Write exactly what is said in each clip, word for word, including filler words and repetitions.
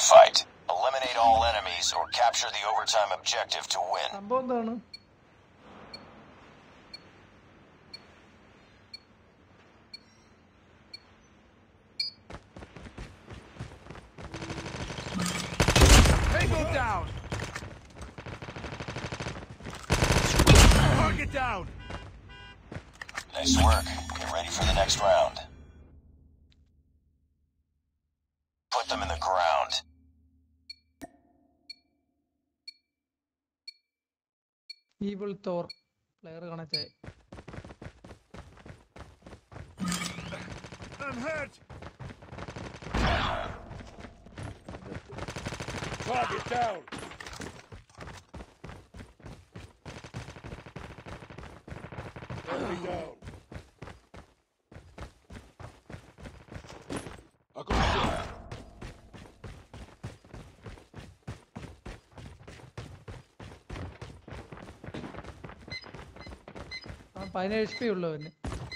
gunfight. Eliminate all enemies or capture the overtime objective to win. സംഭവം എന്താണ്? Tango down. Target down. Nice work. Get ready for the next round. Put them in the ground. Evil Thor player connect. I'm hurt. Target down. Enemy down. I got shot. പതിനേഴ് H P ഉള്ളവന്.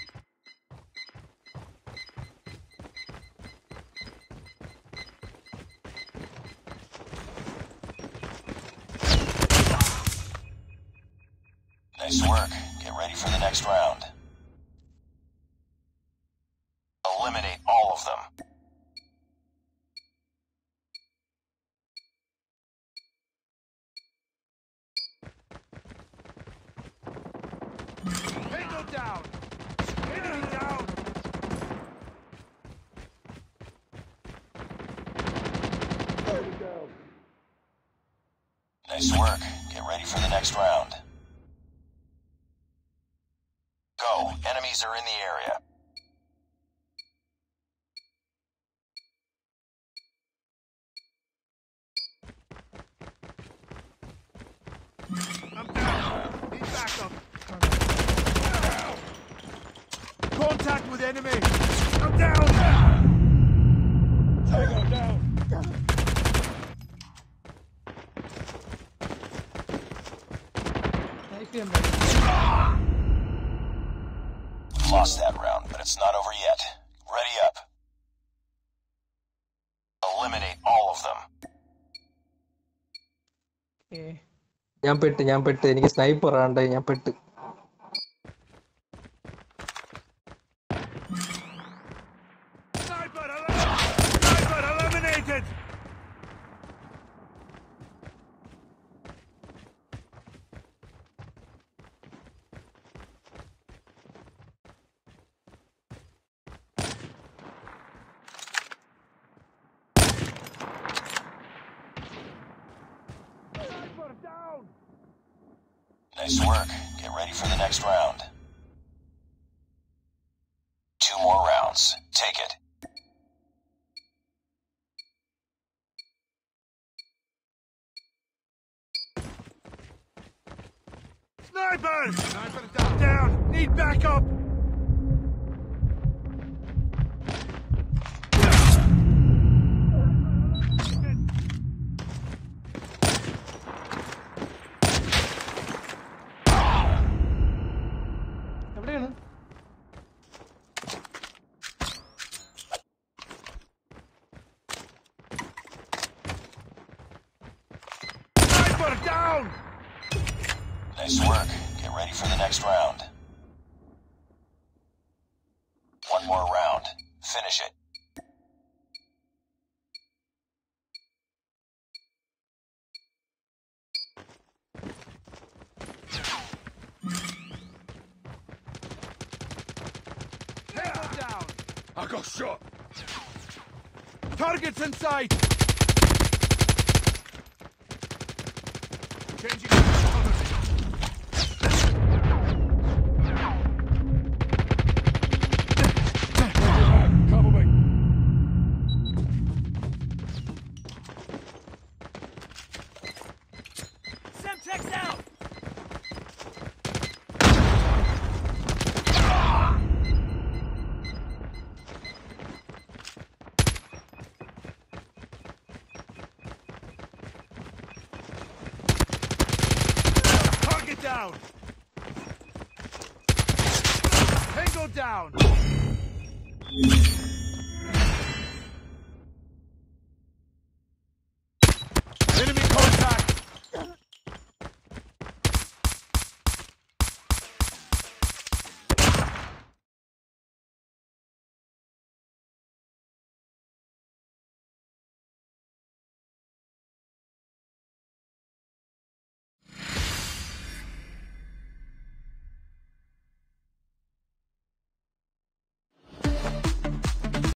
Nice work. Get ready for the next round. Eliminate all of them. Tango down. Enemy down. Enemy down. Nice work. Get ready for the next round. Go. Enemies are in the area. I'm down. Need backup. Contact with enemy. I'm down. Tango down. Lost that round, but it's not over yet. Ready up. Eliminate all of them. Okay. ഞാൻ പെട്ട് ഞാൻ പെട്ട് എനിക്ക് sniper ആണ്ട് ഞാൻ പെട്ട്. Sniper, Sniper eliminated. Sniper down. Nice work. Get ready for the next round. Two more rounds. Take it. Sniper! Sniper down. Down. Need backup. എവിടെയാണ്? Sniper down. Nice work. Get ready for the next round. One more round. Finish it. Tango down. I got shot. Targets in sight. Changing cover. Cover me. Semtex out. Target down. Tango down.